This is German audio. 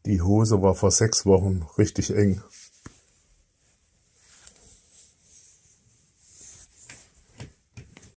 Die Hose war vor 6 Wochen richtig eng.